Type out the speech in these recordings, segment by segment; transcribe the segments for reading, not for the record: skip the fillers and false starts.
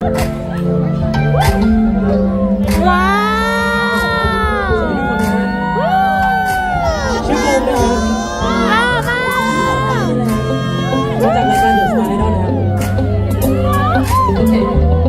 ว้าวชื่อโกมนะครับมาจากรายการเดอะสตาร์ไอดอลนะครับโอเค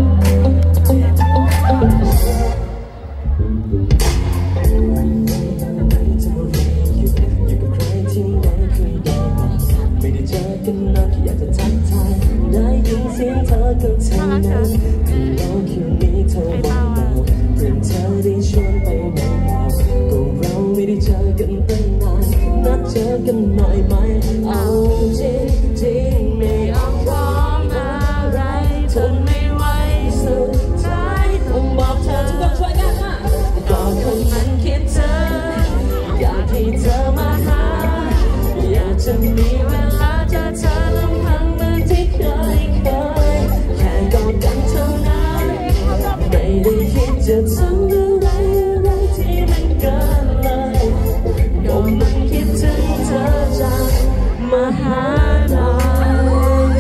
เสียงเธอกับเธอนั้นเราคืนนี้เธอบอกเราเพื่อนเธอได้ชวนไปไหนเราก็เราไม่ได้เจอกันตั้งนานนัดเจอกันหน่อยไหมเอาจริงจริงไม่เอาความอะไรทนไม่ไหวสุดท้ายต้องบอกเธอทุกคนช่วยกันมาก็คนมันคิดเธออยากให้เธอมาหาอยากจะมีเวลาจะเธอลำพังเหมือนที่เคยแค่กอดกันเท่านั้นไม่ได้คิดจะทำอะไรที่มันเกินเลยก็มันคิดถึงเธอจังมาหาหน่อย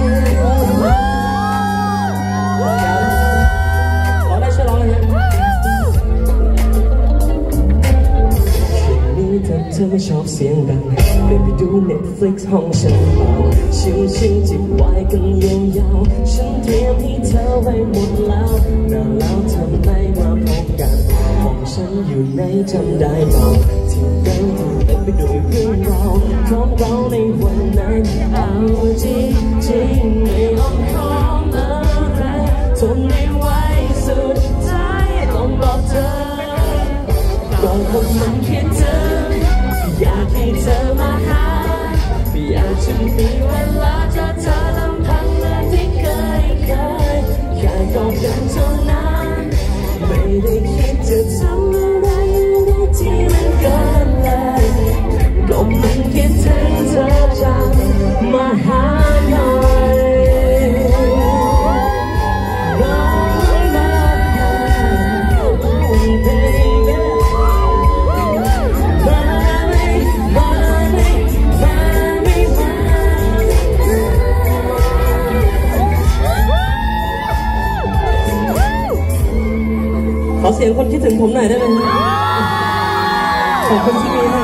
ขอได้ช่วยร้องเลยฮะช่วงนี้เธอไม่ชอบเสียงดังเดินไปดู Netflix ห้องฉันเบาชิวจิบไว้กันยาวๆฉันเตรียมให้เธอไว้หมดแล้วน่าแล้วทำไมมาพบกันห้องฉันอยู่ในจำได้เปล่าที่เดิมเต็มไปด้วยเรื่องราวของเราในวันนั้นเอาจริงไม่อ้อมค้อมอะไรทนไม่ไหวสุดท้ายต้องบอกเธอก็คงมันคิดถึงอยากให้เธอมาหาอยากจะมีเวลาจะเธอลำพังเหมือนที่เคยแค่กอดกันเท่านั้นไม่ได้คิดจะทำอะไรที่มันเกินเลยก็มันคิดถึงเธอจังมาหาหน่อยขอเสียงคนคิดถึงผมหน่อยได้ไหมขอบคุณที่มีนะ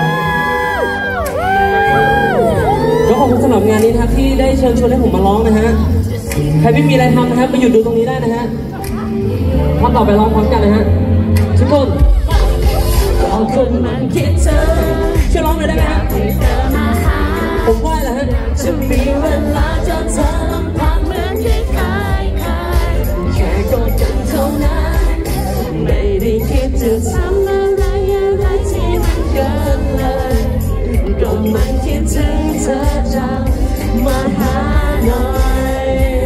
ก็ขอบคุณสำหรับงานนี้นะครับที่ได้เชิญชวนให้ผมมาร้องนะฮะใครไม่มีอะไรทำนะครับไปหยุดดูตรงนี้ได้นะฮะท่อนต่อไปร้องพร้อมกันนะฮะทุกคนก็คนมันคิดเธอช่วยร้องหน่อยได้ไหมฮะผมว่าแหละฮะจะมีเวลาจะเธอลำพังเหมือนที่เคยแค่กอดกันเท่านั้นไม่ได้คิดจะทำอะไรที่มันเกินเลยก็มันคิดถึงเธอจังมาหาหน่อย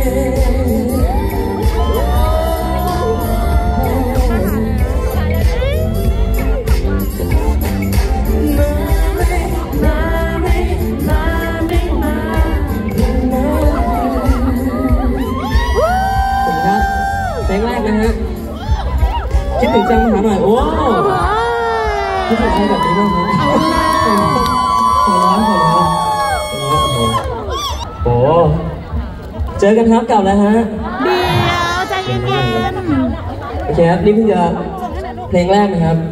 เพลงแรกนะฮะคิดถึงจังมาหาหน่อยโอ้คิดถึงใครแบบนี้บ้างครับขอร้องโอ้เจอกันครับกลับแล้วฮะเดี๋ยวใจเย็นๆโอเคครับนี่เพิ่งจะเพลงแรกนะครับ